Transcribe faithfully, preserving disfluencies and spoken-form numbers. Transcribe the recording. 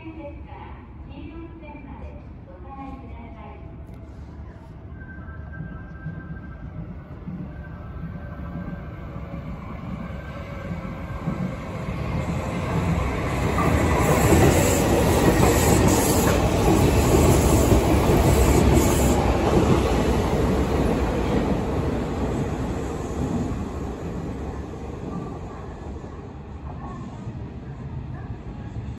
線ですから黄色い線までお下がりください。